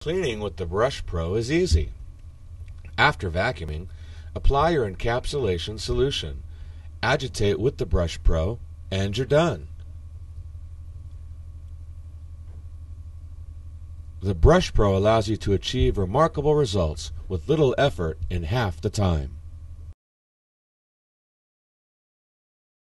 Cleaning with the Brush Pro is easy. After vacuuming, apply your encapsulation solution. Agitate with the Brush Pro, and you're done. The Brush Pro allows you to achieve remarkable results with little effort in half the time.